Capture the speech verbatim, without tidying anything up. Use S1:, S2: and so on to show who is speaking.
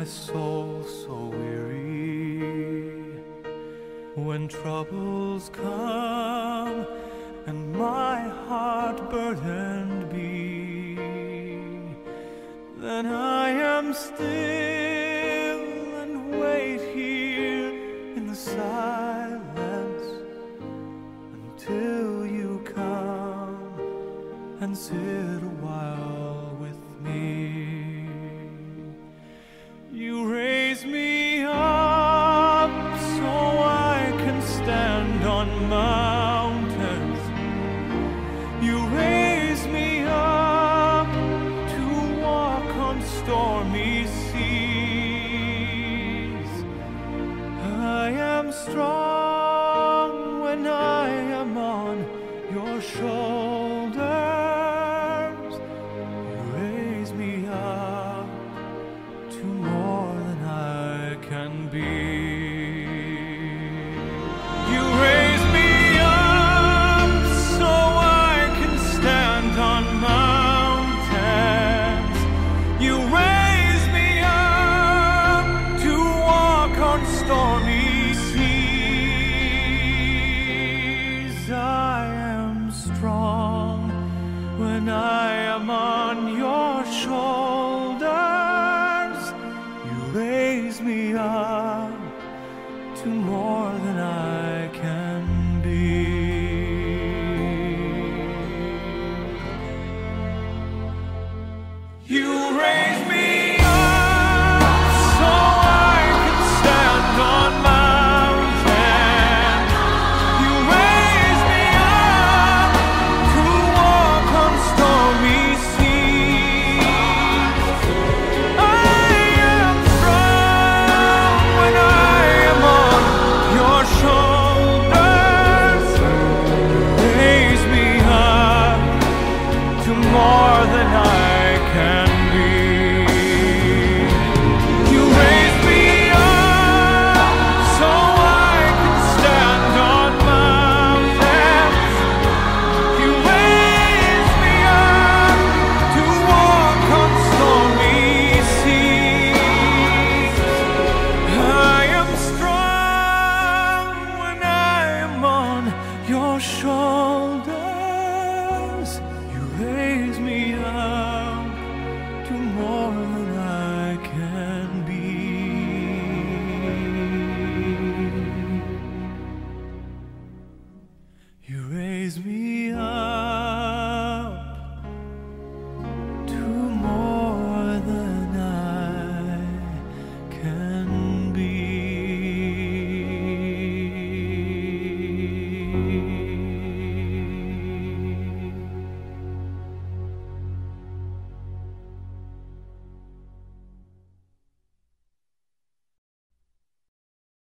S1: my soul so weary, when troubles come and my heart burdened be, then I am still and wait here in the silence until you come and sit a while with me. You raise me up so I can stand on mountains. You raise me up to walk on stormy seas. I am strong when I am on your shoulders. You raise me up to